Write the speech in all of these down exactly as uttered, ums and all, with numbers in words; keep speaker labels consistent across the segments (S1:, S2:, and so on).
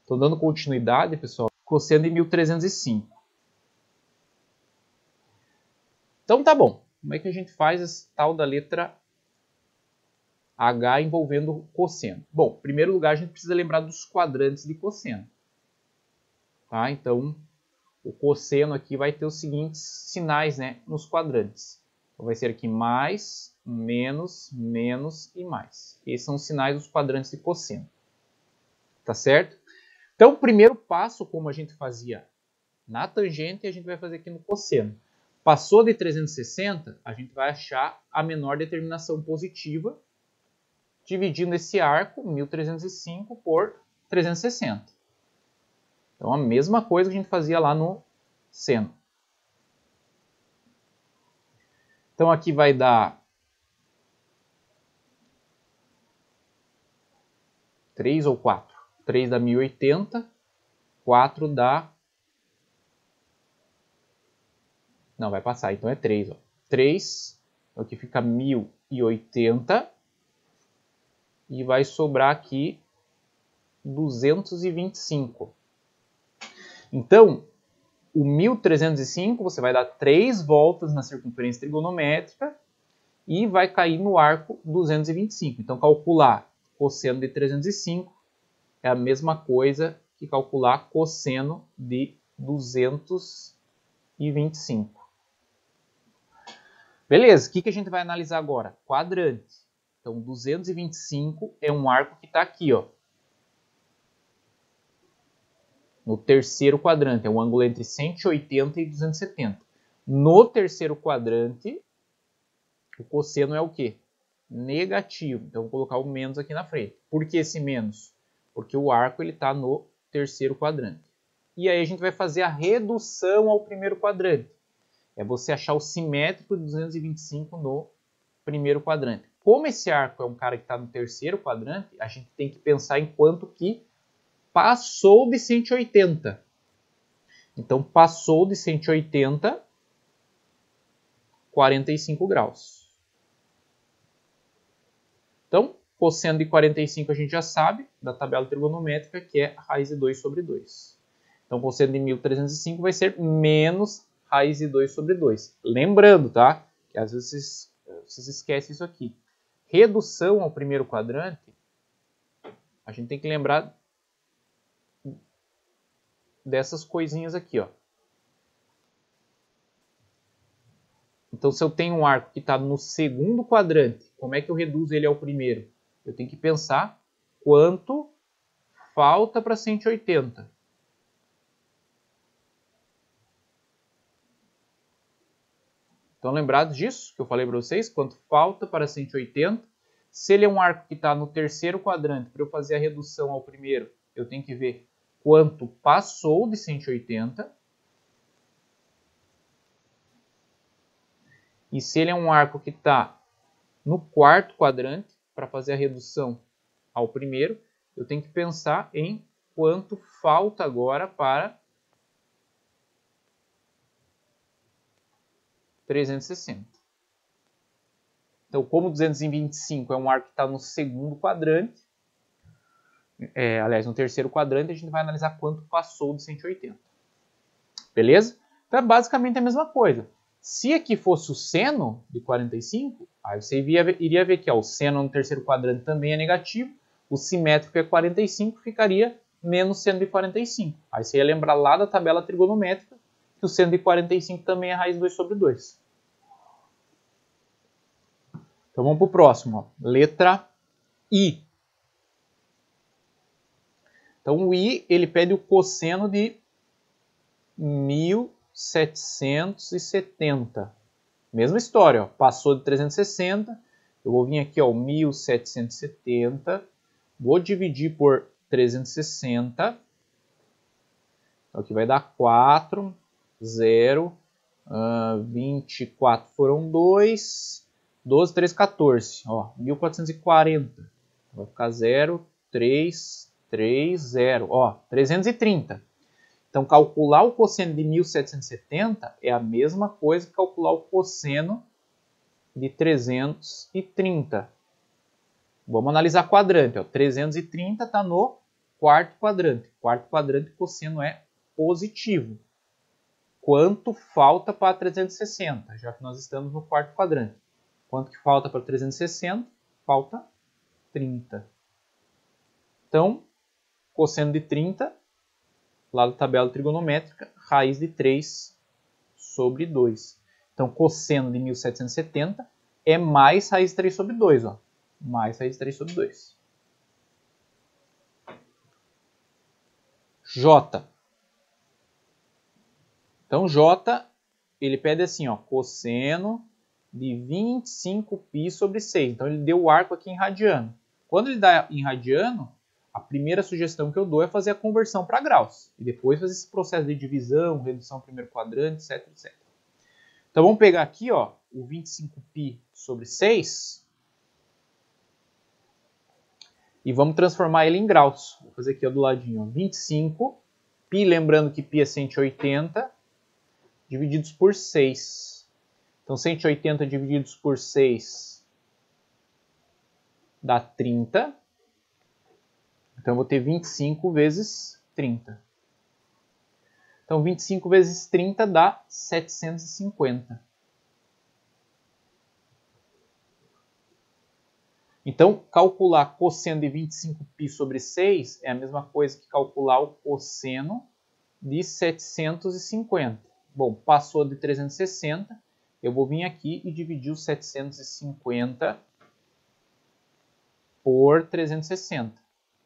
S1: Então, dando continuidade, pessoal, cosseno de mil trezentos e cinco. Então, tá bom. Como é que a gente faz esse tal da letra H envolvendo cosseno? Bom, em primeiro lugar, a gente precisa lembrar dos quadrantes de cosseno. Tá? Então, o cosseno aqui vai ter os seguintes sinais, né, nos quadrantes. Então, vai ser aqui mais, menos, menos e mais. Esses são os sinais dos quadrantes de cosseno. Tá certo? Então, o primeiro passo, como a gente fazia na tangente, a gente vai fazer aqui no cosseno. Passou de trezentos e sessenta, a gente vai achar a menor determinação positiva, dividindo esse arco, mil trezentos e cinco, por trezentos e sessenta. Então, a mesma coisa que a gente fazia lá no seno. Então, aqui vai dar três ou quatro? três dá mil e oitenta, quatro dá... Não, vai passar, então é três. Ó. três, aqui fica mil e oitenta. E vai sobrar aqui duzentos e vinte e cinco. Então, o mil trezentos e cinco, você vai dar três voltas na circunferência trigonométrica e vai cair no arco duzentos e vinte e cinco. Então, calcular cosseno de trezentos e cinco é a mesma coisa que calcular cosseno de duzentos e vinte e cinco. Beleza, o que, que a gente vai analisar agora? Quadrante. Então, duzentos e vinte e cinco é um arco que está aqui, ó, no terceiro quadrante. É um ângulo entre cento e oitenta e duzentos e setenta. No terceiro quadrante, o cosseno é o quê? Negativo. Então, vou colocar o menos aqui na frente. Por que esse menos? Porque o arco está no terceiro quadrante. E aí a gente vai fazer a redução ao primeiro quadrante. É você achar o simétrico de duzentos e vinte e cinco no primeiro quadrante. Como esse arco é um cara que está no terceiro quadrante, a gente tem que pensar em quanto que passou de cento e oitenta. Então, passou de cento e oitenta, quarenta e cinco graus. Então, cosseno de quarenta e cinco a gente já sabe, da tabela trigonométrica, que é raiz de dois sobre dois. Então, cosseno de mil trezentos e cinco vai ser menos raiz de dois sobre dois. Lembrando, tá? Que às vezes vocês, vocês esquecem isso aqui. Redução ao primeiro quadrante, a gente tem que lembrar dessas coisinhas aqui, ó. Então, se eu tenho um arco que está no segundo quadrante, como é que eu reduzo ele ao primeiro? Eu tenho que pensar quanto falta para cento e oitenta. Estão lembrados disso que eu falei para vocês? Quanto falta para cento e oitenta? Se ele é um arco que está no terceiro quadrante, para eu fazer a redução ao primeiro, eu tenho que ver quanto passou de cento e oitenta. E se ele é um arco que está no quarto quadrante, para fazer a redução ao primeiro, eu tenho que pensar em quanto falta agora para trezentos e sessenta. Então, como duzentos e vinte e cinco é um arco que está no segundo quadrante, é, aliás, no terceiro quadrante, a gente vai analisar quanto passou de cento e oitenta. Beleza? Então, é basicamente a mesma coisa. Se aqui fosse o seno de quarenta e cinco, aí você iria ver, iria ver que ó, o seno no terceiro quadrante também é negativo, o simétrico é quarenta e cinco, ficaria menos seno de quarenta e cinco. Aí você ia lembrar lá da tabela trigonométrica que o seno de quarenta e cinco também é raiz de dois sobre dois. Então vamos para o próximo. Ó. Letra I. Então o I ele pede o cosseno de mil setecentos e setenta. Mesma história, ó. Passou de trezentos e sessenta. Eu vou vir aqui, ó, mil setecentos e setenta. Vou dividir por trezentos e sessenta. Então aqui vai dar quatro, zero, uh, vinte e quatro foram dois, doze, treze, quatorze. Ó, mil quatrocentos e quarenta. Vai ficar zero, três, três, zero. Ó, trezentos e trinta. Então, calcular o cosseno de mil setecentos e setenta é a mesma coisa que calcular o cosseno de trezentos e trinta. Vamos analisar quadrante. Ó. trezentos e trinta está no quarto quadrante. Quarto quadrante, cosseno é positivo. Quanto falta para trezentos e sessenta? Já que nós estamos no quarto quadrante. Quanto que falta para trezentos e sessenta? Falta trinta. Então, cosseno de trinta, lá da tabela trigonométrica, raiz de três sobre dois. Então, cosseno de mil setecentos e setenta é mais raiz de três sobre dois. Ó. Mais raiz de três sobre dois. J. Então, J, ele pede assim, ó, cosseno de vinte e cinco π sobre seis. Então, ele deu o arco aqui em radiano. Quando ele dá em radiano, a primeira sugestão que eu dou é fazer a conversão para graus. E depois fazer esse processo de divisão, redução ao primeiro quadrante, etc, etcétera. Então, vamos pegar aqui, ó, o vinte e cinco π sobre seis e vamos transformar ele em graus. Vou fazer aqui ó, do ladinho, ó, vinte e cinco π, lembrando que π é cento e oitenta, divididos por seis. Então, cento e oitenta divididos por seis dá trinta. Então, eu vou ter vinte e cinco vezes trinta. Então, vinte e cinco vezes trinta dá setecentos e cinquenta. Então, calcular cosseno de vinte e cinco π sobre seis é a mesma coisa que calcular o cosseno de setecentos e cinquenta. Bom, passou de trezentos e sessenta, eu vou vir aqui e dividir os setecentos e cinquenta por trezentos e sessenta.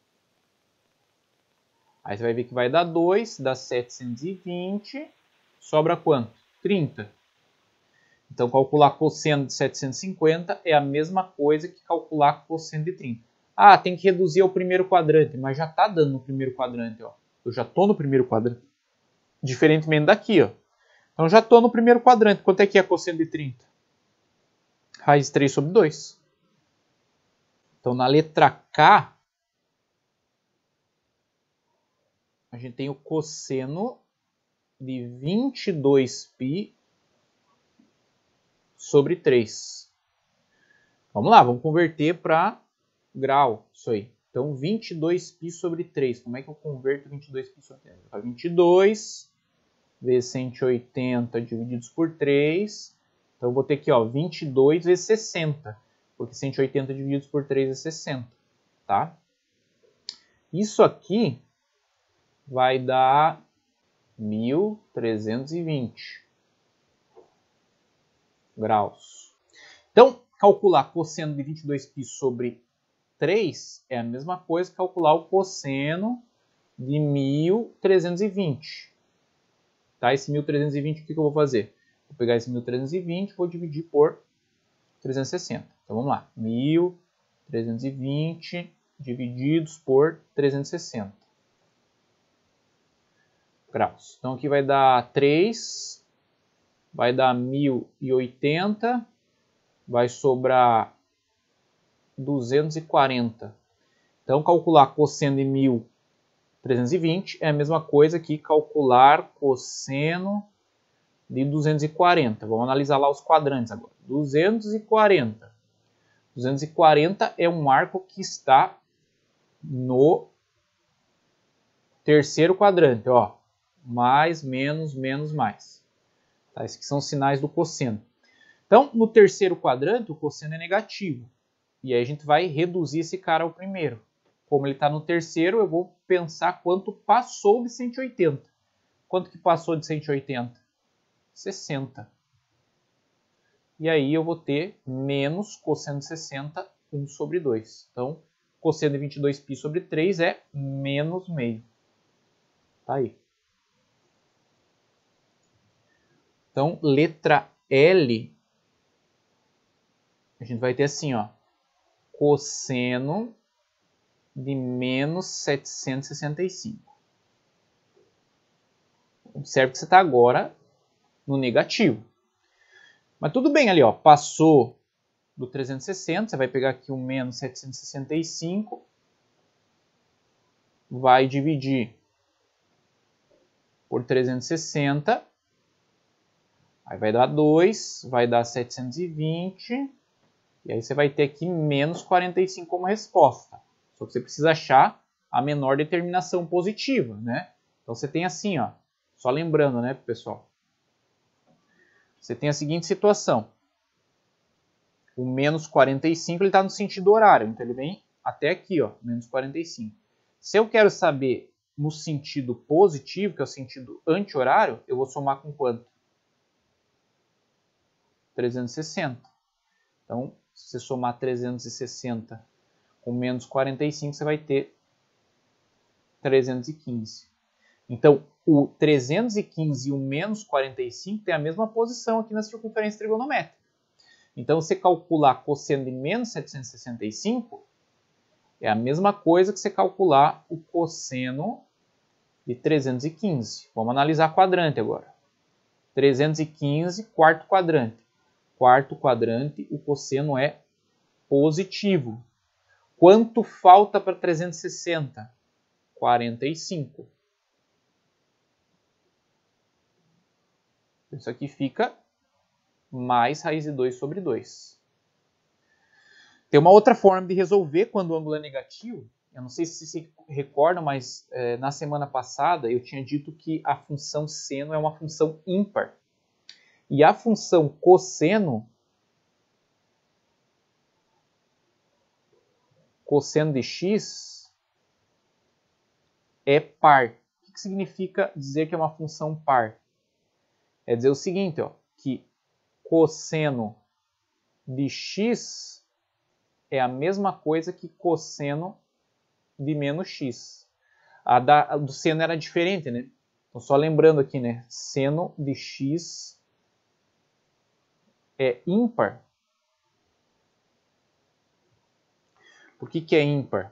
S1: Aí você vai ver que vai dar dois, dá setecentos e vinte, sobra quanto? trinta. Então, calcular cosseno de setecentos e cinquenta é a mesma coisa que calcular cosseno de trinta. Ah, tem que reduzir ao primeiro quadrante, mas já está dando no primeiro quadrante. Ó. Eu já estou no primeiro quadrante. Diferentemente daqui. Ó. Então, já estou no primeiro quadrante. Quanto é que é cosseno de trinta? Raiz de três sobre dois. Então, na letra K, a gente tem o cosseno de vinte e dois π sobre três. Vamos lá, vamos converter para grau, isso aí. Então, vinte e dois π sobre três. Como é que eu converto vinte e dois π sobre três? vinte e dois vezes cento e oitenta divididos por três. Então, eu vou ter aqui ó, vinte e dois vezes sessenta. Porque cento e oitenta divididos por três é sessenta. Tá? Isso aqui vai dar mil trezentos e vinte graus. Então, calcular cosseno de vinte e dois π sobre três é a mesma coisa que calcular o cosseno de mil trezentos e vinte. Tá? Esse mil trezentos e vinte, o que eu vou fazer? Vou pegar esse mil trezentos e vinte e vou dividir por trezentos e sessenta. Então, vamos lá. mil trezentos e vinte divididos por trezentos e sessenta. Graus. Então, aqui vai dar três, vai dar mil e oitenta, vai sobrar duzentos e quarenta. Então, calcular cosseno de mil trezentos e vinte é a mesma coisa que calcular cosseno de duzentos e quarenta. Vamos analisar lá os quadrantes agora. duzentos e quarenta. duzentos e quarenta é um arco que está no terceiro quadrante, ó. Mais, menos, menos, mais. Tá? Esses são os sinais do cosseno. Então, no terceiro quadrante, o cosseno é negativo. E aí a gente vai reduzir esse cara ao primeiro. Como ele está no terceiro, eu vou pensar quanto passou de cento e oitenta. Quanto que passou de cento e oitenta? sessenta. E aí eu vou ter menos cosseno de sessenta, um sobre dois. Então, cosseno de vinte e dois π sobre três é menos meio. Tá aí. Então, letra L, a gente vai ter assim, ó, cosseno de menos setecentos e sessenta e cinco. Observe que você está agora no negativo. Mas tudo bem ali, ó, passou do trezentos e sessenta, você vai pegar aqui o menos setecentos e sessenta e cinco, vai dividir por trezentos e sessenta, aí vai dar dois, vai dar setecentos e vinte, e aí você vai ter aqui menos quarenta e cinco como resposta. Só que você precisa achar a menor determinação positiva, né? Então você tem assim, ó, só lembrando, né, pessoal? Você tem a seguinte situação. O menos quarenta e cinco está no sentido horário, então ele vem até aqui, ó, menos quarenta e cinco. Se eu quero saber no sentido positivo, que é o sentido anti-horário, eu vou somar com quanto? trezentos e sessenta. Então, se você somar trezentos e sessenta com menos quarenta e cinco, você vai ter trezentos e quinze. Então, o trezentos e quinze e o menos quarenta e cinco tem a mesma posição aqui na circunferência trigonométrica. Então, você calcular cosseno de menos setecentos e sessenta e cinco é a mesma coisa que você calcular o cosseno de trezentos e quinze. Vamos analisar quadrante agora. trezentos e quinze, quarto quadrante. Quarto quadrante, o cosseno é positivo. Quanto falta para trezentos e sessenta? quarenta e cinco. Isso aqui fica mais raiz de dois sobre dois. Tem uma outra forma de resolver quando o ângulo é negativo. Eu não sei se se recordam, mas é, na semana passada eu tinha dito que a função seno é uma função ímpar. E a função cosseno, cosseno de x, é par. O que significa dizer que é uma função par? É dizer o seguinte, ó, que cosseno de x é a mesma coisa que cosseno de menos x. A, da, a do seno era diferente, né? Então, só lembrando aqui, né? Seno de x é ímpar. Por que que é ímpar?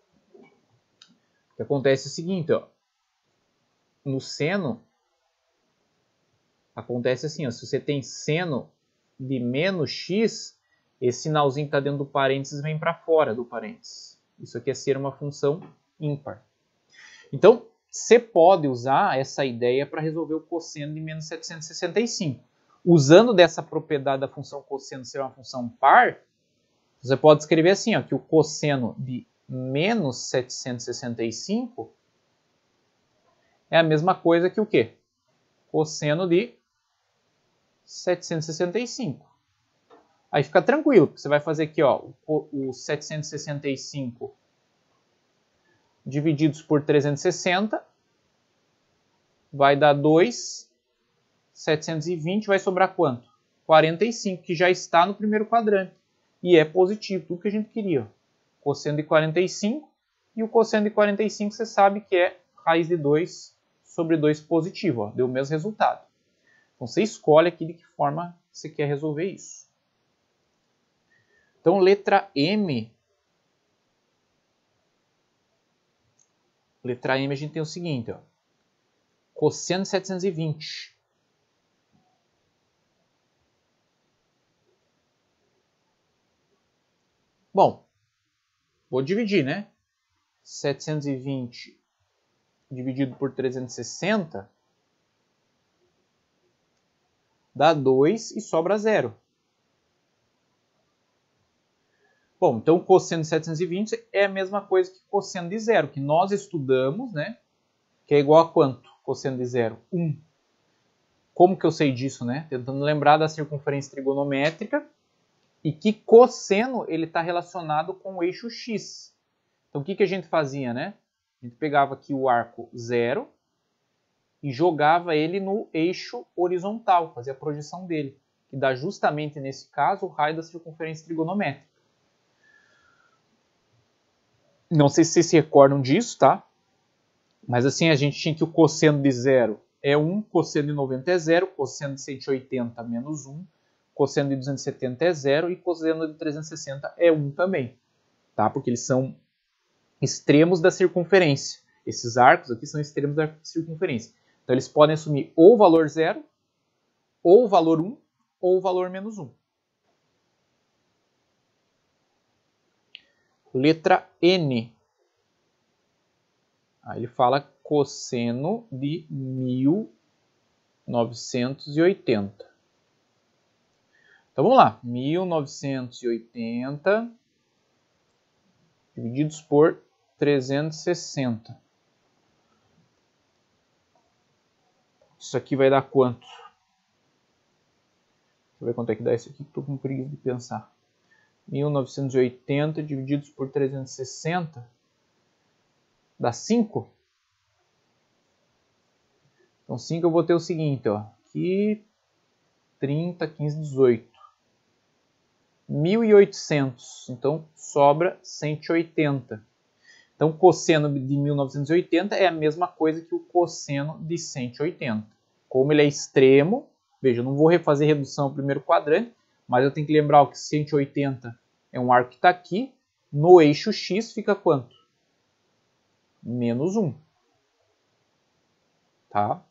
S1: O que acontece é o seguinte, ó. No seno, acontece assim, ó. Se você tem seno de menos x, esse sinalzinho que está dentro do parênteses vem para fora do parênteses. Isso aqui é ser uma função ímpar. Então, você pode usar essa ideia para resolver o cosseno de menos setecentos e sessenta e cinco. Usando dessa propriedade da função cosseno ser uma função par, você pode escrever assim, ó, que o cosseno de menos setecentos e sessenta e cinco é a mesma coisa que o quê? Cosseno de setecentos e sessenta e cinco. Aí fica tranquilo, porque você vai fazer aqui, ó, o setecentos e sessenta e cinco divididos por trezentos e sessenta vai dar dois. setecentos e vinte vai sobrar quanto? quarenta e cinco, que já está no primeiro quadrante. E é positivo, tudo que a gente queria. Ó. Cosseno de quarenta e cinco, e o cosseno de quarenta e cinco você sabe que é raiz de dois sobre dois positivo. Ó. Deu o mesmo resultado. Então você escolhe aqui de que forma você quer resolver isso. Então, letra M. Letra M a gente tem o seguinte, ó. Cosseno de setecentos e vinte. Bom, vou dividir, né? setecentos e vinte dividido por trezentos e sessenta dá dois e sobra zero. Bom, então o cosseno de setecentos e vinte é a mesma coisa que cosseno de zero, que nós estudamos, né? Que é igual a quanto? Cosseno de zero? um. Como que eu sei disso, né? Tentando lembrar da circunferência trigonométrica e que cosseno ele está relacionado com o eixo x. Então o que, que a gente fazia, né? A gente pegava aqui o arco zero e jogava ele no eixo horizontal, fazia a projeção dele, que dá justamente nesse caso o raio da circunferência trigonométrica. Não sei se vocês se recordam disso, tá? Mas assim, a gente tinha que o cosseno de zero é um, cosseno de noventa é zero, cosseno de cento e oitenta menos um, cosseno de duzentos e setenta é zero e cosseno de trezentos e sessenta é um também, tá? Porque eles são extremos da circunferência. Esses arcos aqui são extremos da circunferência. Então eles podem assumir ou o valor zero, ou o valor um, ou o valor menos um. Letra N. Aí ele fala cosseno de mil novecentos e oitenta. Então vamos lá. mil novecentos e oitenta divididos por trezentos e sessenta. Isso aqui vai dar quanto? Deixa eu ver quanto é que dá isso aqui, que estou com preguiça de pensar. mil novecentos e oitenta divididos por trezentos e sessenta dá cinco? Então cinco eu vou ter o seguinte, ó, aqui trinta, quinze, dezoito. mil e oitocentos, então sobra cento e oitenta. Então, o cosseno de mil novecentos e oitenta é a mesma coisa que o cosseno de cento e oitenta. Como ele é extremo, veja, eu não vou refazer redução no primeiro quadrante, mas eu tenho que lembrar que cento e oitenta é um arco que está aqui. No eixo X fica quanto? Menos um. Tá?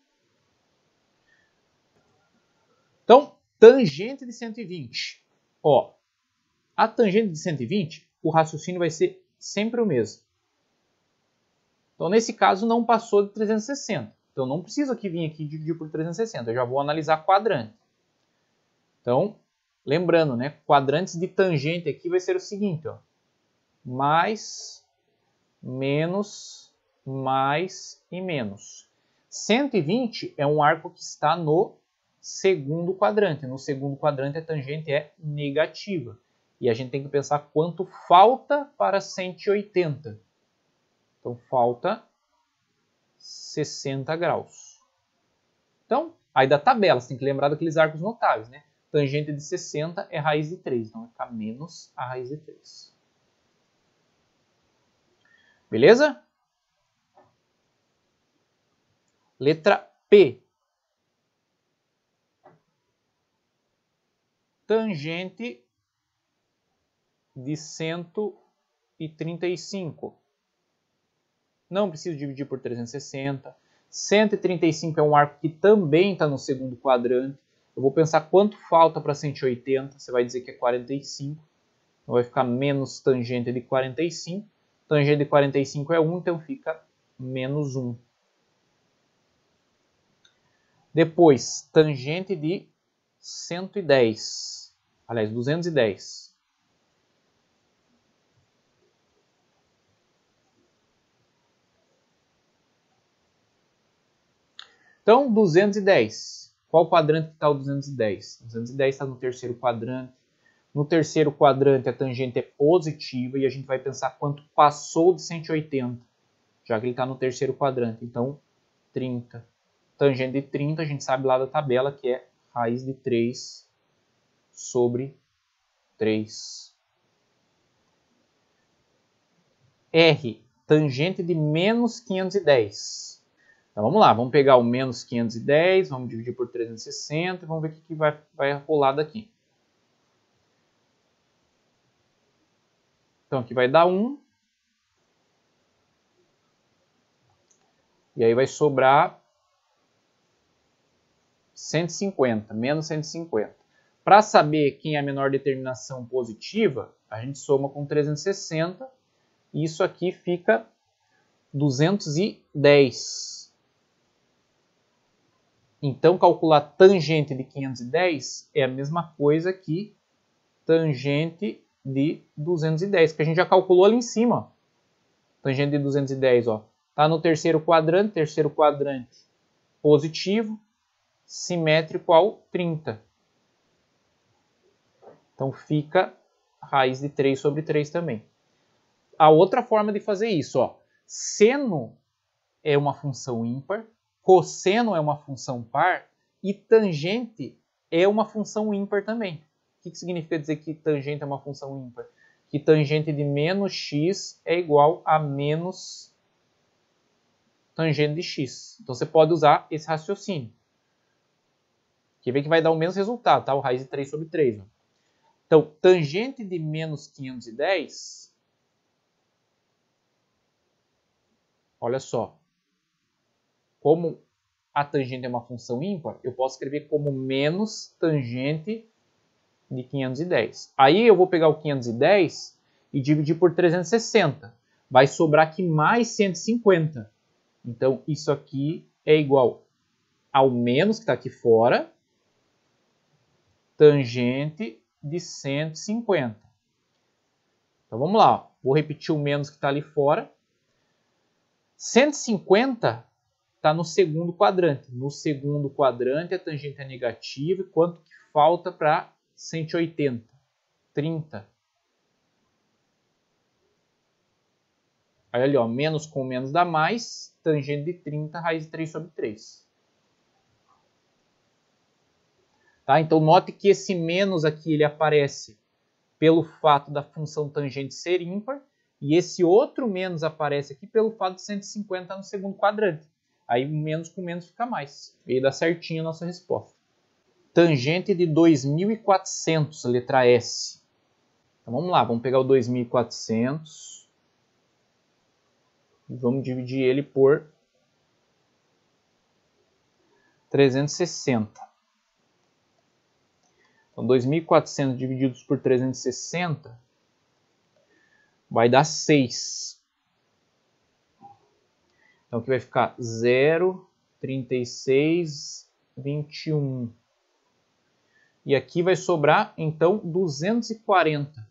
S1: Então, tangente de cento e vinte. Ó, a tangente de cento e vinte, o raciocínio vai ser sempre o mesmo. Então, nesse caso, não passou de trezentos e sessenta. Então, não preciso aqui vir aqui dividir por trezentos e sessenta. Eu já vou analisar quadrante. Então, lembrando, né, quadrantes de tangente aqui vai ser o seguinte, ó, mais, menos, mais e menos. cento e vinte é um arco que está no segundo quadrante. No segundo quadrante, a tangente é negativa. E a gente tem que pensar quanto falta para cento e oitenta. Então, falta sessenta graus. Então, aí da tabela, você tem que lembrar daqueles arcos notáveis, né? Tangente de sessenta é raiz de três, então vai ficar menos a raiz de três. Beleza? Letra P. Tangente de cento e trinta e cinco. Não preciso dividir por trezentos e sessenta. cento e trinta e cinco é um arco que também está no segundo quadrante. Eu vou pensar quanto falta para cento e oitenta. Você vai dizer que é quarenta e cinco. Então vai ficar menos tangente de quarenta e cinco. Tangente de quarenta e cinco é um, então fica menos um. Depois, tangente de cento e dez. Aliás, duzentos e dez. Então, duzentos e dez. Qual quadrante que está o duzentos e dez? duzentos e dez está no terceiro quadrante. No terceiro quadrante, a tangente é positiva e a gente vai pensar quanto passou de cento e oitenta, já que ele está no terceiro quadrante. Então, trinta. Tangente de trinta, a gente sabe lá da tabela que é raiz de três sobre três. R, tangente de menos quinhentos e dez. Então vamos lá, vamos pegar o menos quinhentos e dez, vamos dividir por trezentos e sessenta e vamos ver o que vai, vai rolar daqui. Então aqui vai dar um. E aí vai sobrar cento e cinquenta, menos cento e cinquenta. Para saber quem é a menor determinação positiva, a gente soma com trezentos e sessenta. E isso aqui fica duzentos e dez. Então, calcular tangente de quinhentos e dez é a mesma coisa que tangente de duzentos e dez, que a gente já calculou ali em cima. Tangente de duzentos e dez, ó. Tá no terceiro quadrante, terceiro quadrante positivo, simétrico ao trinta. Então, fica raiz de três sobre três também. A outra forma de fazer isso, ó. Seno é uma função ímpar, cosseno é uma função par e tangente é uma função ímpar também. O que, que significa dizer que tangente é uma função ímpar? Que tangente de menos x é igual a menos tangente de x. Então você pode usar esse raciocínio. Que vê que vai dar o mesmo resultado, tá? O raiz de três sobre três. Ó. Então, tangente de menos quinhentos e dez, olha só, como a tangente é uma função ímpar, eu posso escrever como menos tangente de quinhentos e dez. Aí eu vou pegar o quinhentos e dez e dividir por trezentos e sessenta. Vai sobrar aqui mais cento e cinquenta. Então, isso aqui é igual ao menos que está aqui fora, tangente de cento e cinquenta. Então vamos lá, ó. Vou repetir o menos que está ali fora. cento e cinquenta está no segundo quadrante. No segundo quadrante a tangente é negativa. E quanto que falta para cento e oitenta? trinta. Aí ali, ó, menos com menos dá mais. Tangente de trinta, raiz de três sobre três. Tá? Então note que esse menos aqui ele aparece pelo fato da função tangente ser ímpar. E esse outro menos aparece aqui pelo fato de cento e cinquenta estar no segundo quadrante. Aí menos com menos fica mais. E aí dá certinho a nossa resposta. Tangente de dois mil e quatrocentos, letra S. Então vamos lá, vamos pegar o dois mil e quatrocentos. E vamos dividir ele por trezentos e sessenta. Então dois mil e quatrocentos divididos por trezentos e sessenta vai dar seis. Então aqui vai ficar zero vírgula trinta e seis vinte e um. E aqui vai sobrar, então, duzentos e quarenta.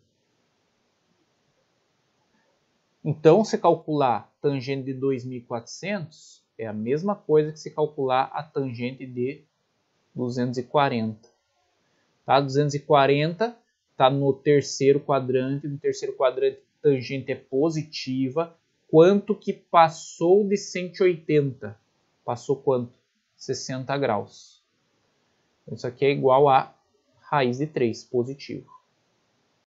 S1: Então, se calcular tangente de dois mil e quatrocentos, é a mesma coisa que se calcular a tangente de duzentos e quarenta. Tá? duzentos e quarenta está no terceiro quadrante. No terceiro quadrante, tangente é positiva. Quanto que passou de cento e oitenta? Passou quanto? sessenta graus. Isso aqui é igual a raiz de três, positivo.